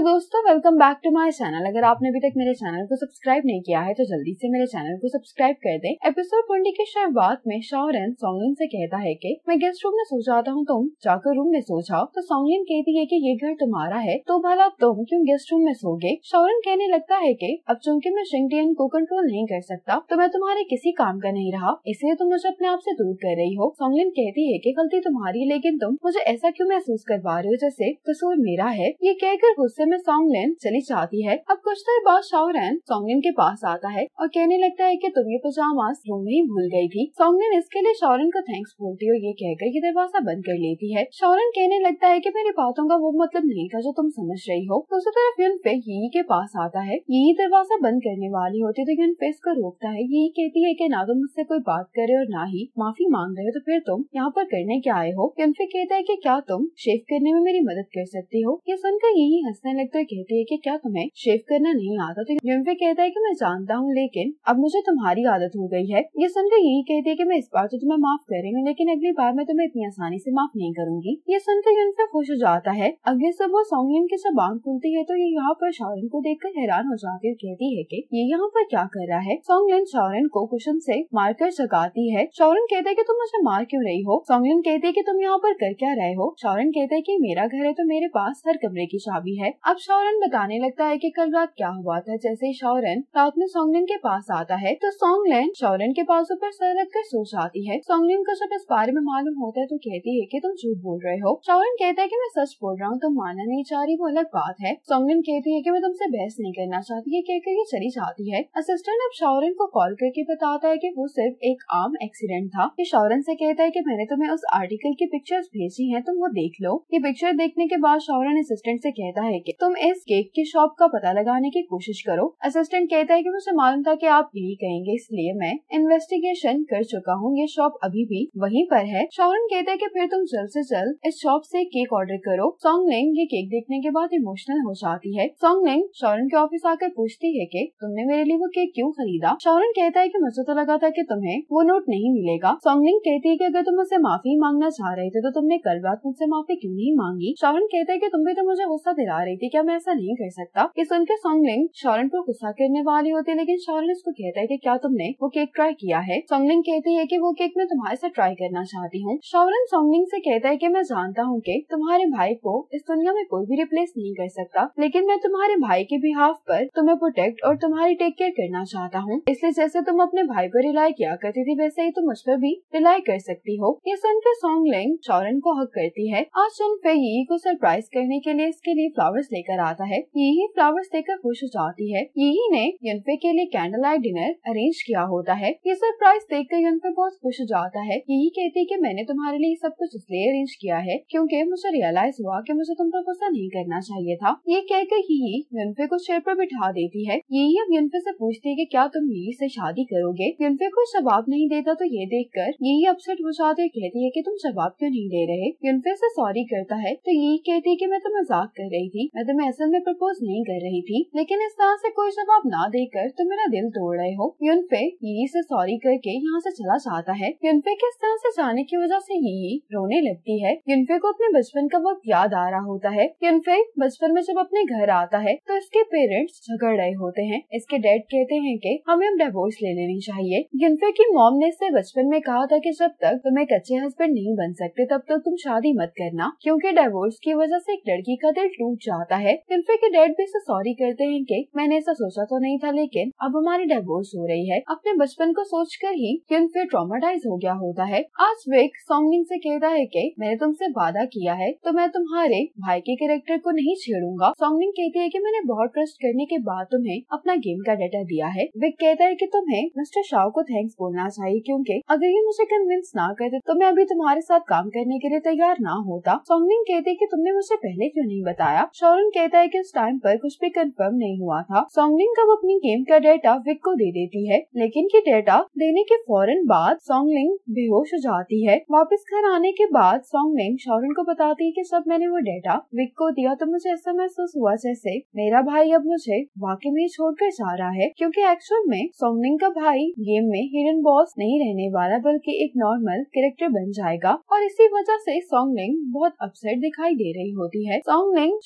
दोस्तों, welcome back to my channel. अगर आपने अभी तक मेरे चैनल को सब्सक्राइब नहीं किया है तो जल्दी से मेरे चैनल को सब्सक्राइब कर दें। एपिसोड 20 की शुरुआत में शॉरेन सॉन्गलिन से कहता है कि मैं गेस्ट रूम में सो जाता हूँ, तुम जाकर रूम में सो जाओ। तो सॉन्गलिन कहती है कि ये घर तुम्हारा है तो भला तुम क्यों गेस्ट रूम में सोगे। शॉरेन कहने लगता है कि अब चूंकि मैं शिंगटियन को कंट्रोल नहीं कर सकता तो मैं तुम्हारे किसी काम का नहीं रहा, इसलिए तुम मुझे अपने आप से दूर कर रही हो। सॉन्गलिन कहती है कि गलती तुम्हारी, लेकिन तुम मुझे ऐसा क्यों महसूस करवा रहे हो जैसे कसूर मेरा है। ये कहकर गुस्से में सॉन्गलिन चली जाती है। अब कुछ देर बाद शॉरेन सॉन्गलिन के पास आता है और कहने लगता है कि तुम ये पजामास रूम में ही भूल गई थी। सॉन्गलिन इसके लिए शॉरेन को थैंक्स बोलती है और ये कहकर ये दरवाजा बंद कर लेती है। शॉरेन कहने लगता है कि मेरी बातों का वो मतलब नहीं था जो तुम समझ रही हो। दूसरी तरफ युनफे यी के पास आता है। यी दरवाजा बंद करने वाली होती तो युनफे इसको रोकता है। यी कहती है कि ना तुम मुझसे कोई बात कर रहे हो और ना ही माफी मांग रहे हो, तो फिर तुम यहाँ पर करने क्या आए हो। युनफे कहता है कि क्या तुम शेव करने में मेरी मदद कर सकती हो। ये सुनकर यही हंसने लगता है, कहती है कि क्या तुम्हें शेव करना नहीं आता। तो युनफे कहता है कि मैं जानता हूँ, लेकिन अब मुझे तुम्हारी आदत हो गई है। ये सुनकर यही कहती है कि मैं इस बार तो तुम्हें माफ कर रही हूँ, लेकिन अगली बार मैं तुम्हें इतनी आसानी से माफ नहीं करूंगी। ये सुनकर युनफे खुश हो जाता है। अगली सुबह सॉन्गलिन की जब आंख खुलती है तो ये यहाँ पर शॉरेन को देखकर हैरान हो जाती है, कहती है कि ये यहाँ पर क्या कर रहा है। सॉन्गलिन शॉरेन को कुशन से मारकर जगाती है। शॉरेन कहता है कि तुम मुझे मार क्यों रही हो। सॉन्गलिन कहती है कि तुम यहाँ पर कर क्या रहे हो। शॉरेन कहता है कि मेरा घर है तो मेरे पास हर कमरे की चाबी है। अब शॉरेन बताने लगता है कि कल रात क्या हुआ था। जैसे ही शॉरेन रात में सॉन्गलिन के पास आता है तो सॉन्गलिन शॉरेन के पास ऊपर सर रखकर सो जाती है। सॉन्गलिन को जब इस बारे में मालूम होता है तो कहती है कि तुम झूठ बोल रहे हो। शॉरेन कहता है कि मैं सच बोल रहा हूँ, तुम मानना नहीं चाह रही वो अलग बात है। सॉन्गलिन कहती है कि मैं तुमसे बहस नहीं करना चाहती। ये कहकर ये चली जाती है। असिस्टेंट अब शॉरेन को कॉल करके बताता है कि वो सिर्फ एक आम एक्सीडेंट था। ये शॉरेन से कहता है कि मैंने तुम्हें उस आर्टिकल की पिक्चर्स भेजी हैं, तुम वो देख लो। ये पिक्चर देखने के बाद शॉरेन असिस्टेंट से कहता है कि तुम इस केक की शॉप का पता लगाने की कोशिश करो। असिस्टेंट कहता है कि मुझे मालूम था कि आप यही कहेंगे, इसलिए मैं इन्वेस्टिगेशन कर चुका हूँ। ये शॉप अभी भी वहीं पर है। शॉरेन कहता है कि फिर तुम जल्द से जल्द इस शॉप से केक ऑर्डर करो। सॉन्गलिन ये केक देखने के बाद इमोशनल हो जाती है। सॉन्गलिन शॉरेन के ऑफिस आकर पूछती है कि तुमने मेरे लिए वो केक क्यों खरीदा। शॉरेन कहता है कि मुझे तो लगा था कि तुम्हें वो नोट नहीं मिलेगा। सॉन्गलिन कहती है कि अगर तुम मुझसे माफी मांगना चाह रहे थे तो तुमने कल रात मुझसे माफी क्यों नहीं मांगी। शॉरेन कहता है कि तुम भी तो मुझे गुस्सा दिला रही थी, क्या मैं ऐसा नहीं कर सकता। ये सुनकर सॉन्गलिन शॉरेन को गुस्सा करने वाली होती है, लेकिन शॉरेन इसको कहता है कि क्या तुमने वो केक ट्राई किया है। सॉन्गलिन कहती है कि वो केक मैं तुम्हारे साथ ट्राई करना चाहती हूँ। शॉरेन सॉन्गलिन से कहता है कि मैं जानता हूँ कि तुम्हारे भाई को इस दुनिया में कोई भी रिप्लेस नहीं कर सकता, लेकिन मैं तुम्हारे भाई के बिहाफ पर तुम्हें प्रोटेक्ट और तुम्हारी टेक केयर करना चाहता हूँ। इसलिए जैसे तुम अपने भाई पर रिलाई किया करती थी वैसे ही तुम मुझ पर भी रिलाई कर सकती हो। ये सुनकर सॉन्गलिन शॉरेन को हक करती है। आज युनफे यी को सरप्राइज करने के लिए इसके लिए फ्लावर्स लेकर आता है। यही फ्लावर्स देकर खुश हो जाती है। यही ने युनफे के लिए कैंडल लाइट डिनर अरेंज किया होता है। ये सरप्राइज देखकर युनफे बहुत खुश हो जाता है। यही कहती है कि मैंने तुम्हारे लिए सब कुछ इसलिए अरेंज किया है क्योंकि मुझे रियलाइज हुआ कि मुझे तुम पर गुस्सा नहीं करना चाहिए था। ये कहकर यही युनफे को चेयर पर बिठा देती है। यही अब युनफे से पूछती है कि क्या तुम यही से शादी करोगे। युनफे कोई जवाब नहीं देता तो ये देखकर यही अपसेट हो जाती है, कहती है कि तुम जवाब क्यों नहीं दे रहे। युनफे से सॉरी करता है तो यही कहती है कि मैं तो मजाक कर रही थी, मैं तुम्हें असल में प्रपोज नहीं कर रही थी, लेकिन इस तरह से कोई जवाब ना देकर तुम मेरा दिल तोड़ रहे हो। युनफे यही से सॉरी करके यहाँ से चला जाता है। युनफे के इस तरह से जाने की वजह से यही रोने लगती है। युनफे को अपने बचपन का वक्त याद आ रहा होता है। युनफे बचपन में जब अपने घर आता है तो इसके पेरेंट्स झगड़ रहे होते हैं। इसके डैड कहते हैं कि हमें अब डिवोर्स ले लेनी चाहिए। युनफे की मॉम ने इससे बचपन में कहा था कि जब तक तुम एक अच्छे हस्बैंड नहीं बन सकते तब तक तुम शादी मत करना, क्योंकि डिवोर्स की वजह से एक लड़की का दिल टूट जाता है। युनफे के डैड भी इसे सॉरी करते हैं कि मैंने ऐसा सोचा तो नहीं था, लेकिन अब हमारी डिवोर्स हो रही है। अपने बचपन को सोचकर ही युनफे ट्रॉमेटाइज हो गया होता है। आज विक सॉन्गलिन से कहता है कि मैंने तुमसे वादा किया है तो मैं तुम्हारे भाई के कैरेक्टर को नहीं छेड़ूंगा। सॉन्गलिन कहती है कि मैंने बहुत ट्रस्ट करने के बाद तुम्हें अपना गेम का डेटा दिया है। विक कहता है कि तुम्हें मिस्टर शाओ को थैंक्स बोलना चाहिए, क्योंकि अगर ये मुझे कन्विंस ना करते तो मैं अभी तुम्हारे साथ काम करने के लिए तैयार ना होता। सॉन्गलिन कहती है कि तुमने मुझे पहले क्यों नहीं बताया। शॉरेन कहता है कि उस टाइम पर कुछ भी कंफर्म नहीं हुआ था। सॉन्गलिन कब अपनी गेम का डेटा विक को दे देती है, लेकिन ये डेटा देने के फौरन बाद सॉन्गलिन बेहोश हो जाती है। वापस घर आने के बाद सॉन्गलिन शॉरेन को बताती है कि जब मैंने वो डेटा विक को दिया तो मुझे ऐसा महसूस हुआ जैसे मेरा भाई अब मुझे वाकई में छोड़कर जा रहा है, क्योंकि एक्चुअल में सॉन्गलिन का भाई गेम में हिडन बॉस नहीं रहने वाला बल्कि एक नॉर्मल कैरेक्टर बन जाएगा, और इसी वजह से सॉन्गलिन बहुत अपसेट दिखाई दे रही होती है। सॉन्गलिन शॉरेन से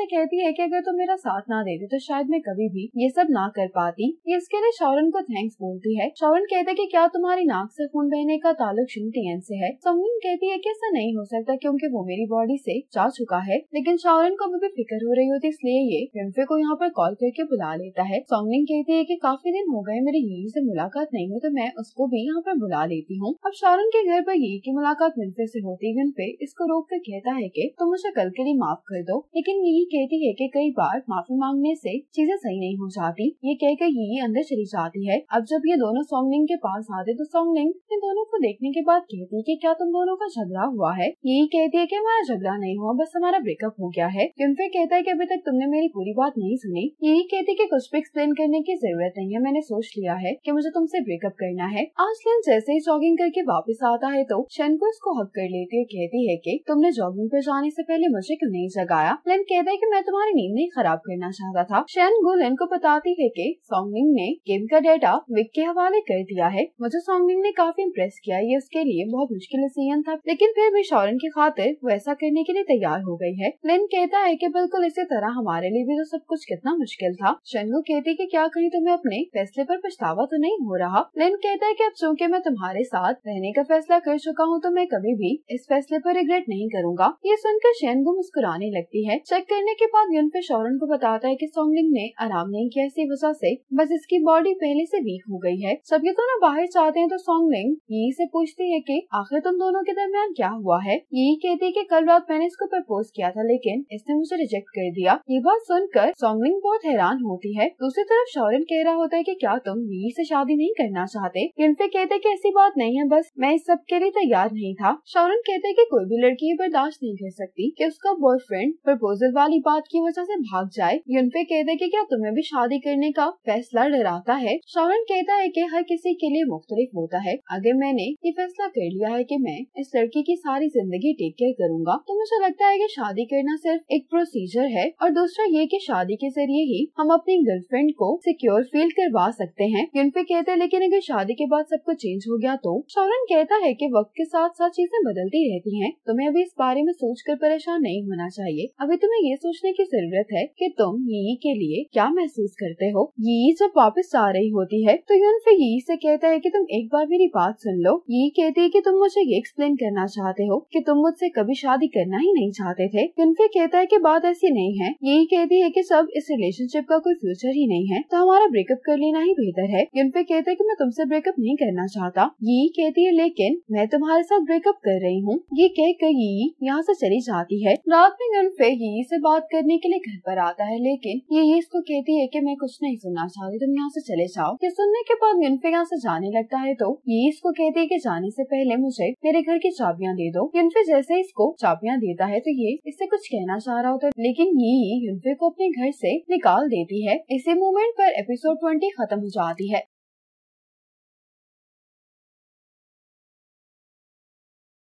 कहती है कि अगर तुम मेरा साथ ना देते तो शायद मैं कभी भी ये सब ना कर पाती। इसके लिए शौरन को थैंक्स बोलती है। शौरन कहते कि क्या तुम्हारी नाक से खून बहने का ताल्लुक शिनटियन से है। सोंगलिन कहती है कि ऐसा नहीं हो सकता क्योंकि वो मेरी बॉडी से जा चुका है, लेकिन शौरन को अभी भी फिक्र हो रही होती, इसलिए ये युनफे को यहाँ पर कॉल करके बुला लेता है। सोंगलिन कहती है कि काफी दिन हो गए मेरी यी से मुलाकात नहीं हुई, तो मैं उसको भी यहाँ पर बुला लेती हूँ। अब शौरन के घर पर यी की मुलाकात युनफे से होती। युनफे इसको रोक कर कहता है कि तुम मुझे कल के लिए माफ कर दो, लेकिन यी कहती है कि कई बार माफी मांगने से चीजें सही नहीं हो जाती। ये कहकर यी अंदर चली जाती है। अब जब ये दोनों सोंगलिन के पास आते तो सोंगलिन इन दोनों को देखने के बाद कहती है कि क्या तुम दोनों का झगड़ा हुआ है। यही कहती है कि हमारा झगड़ा नहीं हुआ, बस हमारा ब्रेकअप हो गया है। युनफे कहता है कि अभी तक तुमने मेरी पूरी बात नहीं सुनी। यही कहती है कि कुछ भी एक्सप्लेन करने की जरूरत नहीं है, मैंने सोच लिया है कि मुझे तुमसे ब्रेकअप करना है। आजलिन जैसे ही जॉगिंग करके वापस आता है तो शन को इसको हक कर लेती है, कहती है कि तुमने जॉगिंग पे जाने से पहले मुझे क्यों नहीं जगाया। लिन कहता है कि मैं तुम्हारी नींद नहीं खराब करना चाहता था। शन गुलिन को बताती है कि सोंगलिन ने गेम का डेटा विक के हवाले कर दिया है। मुझे सोंगलिन ने काफी इम्प्रेस किया, ये उसके लिए बहुत मुश्किल डिसीजन था, लेकिन फिर भी शौरन की खातिर वो ऐसा करने के लिए तैयार हो गई है। लिन कहता है कि बिल्कुल इसी तरह हमारे लिए भी तो सब कुछ कितना मुश्किल था। शनगु कहती है कि क्या कहीं तुम्हें अपने फैसले पर पछतावा तो नहीं हो रहा। लिन कहता है कि अब चूंकि मैं तुम्हारे साथ रहने का फैसला कर चुका हूँ तो मैं कभी भी इस फैसले पर रिग्रेट नहीं करूंगा। ये सुनकर शनगु मुस्कुराने लगती है। चेक करने के बाद युनफे शौरन को बताता है कि सोंगलिन ने आराम नहीं किया, इसी वजह से बस इसकी बॉडी पहले से वीक हो गई है। जब ये दोनों बाहर जाते हैं तो सोंगलिन यी से पूछती है कि आखिर तुम दोनों के दरमियान क्या हुआ है। यही कहती है कि कल रात मैंने इसको प्रपोज किया था, लेकिन इसने मुझे रिजेक्ट कर दिया। ये बात सुनकर सोंगलिन बहुत हैरान होती है। दूसरी तरफ शौरन कह रहा होता है कि क्या तुम यी से शादी नहीं करना चाहते। युनफे कहते हैं कि ऐसी बात नहीं है, बस मैं इस सब के लिए तैयार नहीं था। शौरन कहते हैं कि कोई भी लड़की बर्दाश्त नहीं कर सकती कि उसका बॉयफ्रेंड प्रपोजल वाली बात की वजह से भाग जाए। युनफे कहते हैं कि क्या तुम्हें भी शादी करने का फैसला डराता है। शौरन कहता है कि हर किसी के लिए मुख्तलिफ होता है। अगर मैंने ये फैसला कर लिया है कि मैं इस लड़की की सारी जिंदगी टेक केयर करूंगा, तो मुझे लगता है कि शादी करना सिर्फ एक प्रोसीजर है, और दूसरा ये कि शादी के जरिए ही हम अपनी गर्लफ्रेंड को सिक्योर फील करवा सकते हैं। युनफे कहते हैं लेकिन अगर शादी के बाद सब कुछ चेंज हो गया तो। शौरन कहता है कि वक्त के साथ साथ चीजें बदलती रहती हैं, तुम्हें अभी इस बारे में सोचकर परेशान नहीं होना चाहिए। अभी तुम्हें ये सोचने की जरूरत है कि तुम यी के लिए क्या महसूस करते हो। यी जब वापस आ रही होती है तो युनफे यी से कहता है कि तुम एक बार मेरी बात सुन लो। यी कहती है कि तुम मुझे ये एक्सप्लेन करना चाहते हो कि तुम मुझसे कभी शादी करना ही नहीं चाहते थे। युनफे कहता है कि बात ऐसी नहीं है। यही कहती है कि सब इस रिलेशनशिप का कोई फ्यूचर ही नहीं है, तो हमारा ब्रेकअप कर लेना ही बेहतर है। युनफे कहता है कि मैं तुमसे ब्रेकअप नहीं करना चाहता। यही कहती है लेकिन मैं तुम्हारे साथ ब्रेकअप कर रही हूँ। ये कहकर यी यहाँ से चली जाती है। रात में युनफे यी से बात करने के लिए घर पर आता है, लेकिन ये इसको कहती है कि मैं कुछ नहीं सुनना चाहती, तुम यहाँ से चले जाओ। ये सुनने के बाद युनफे यहाँ से जाने लगता है तो ये इसको कहती है कि जाने से पहले मुझे मेरे घर की चाबियां दे दो। युनफे जैसे इसको चाबियां देता है तो ये इससे कुछ कहना चाह रहा होता है, लेकिन ये युनफे को अपने घर से निकाल देती है। इसी मोमेंट पर एपिसोड 20 खत्म हो जाती है।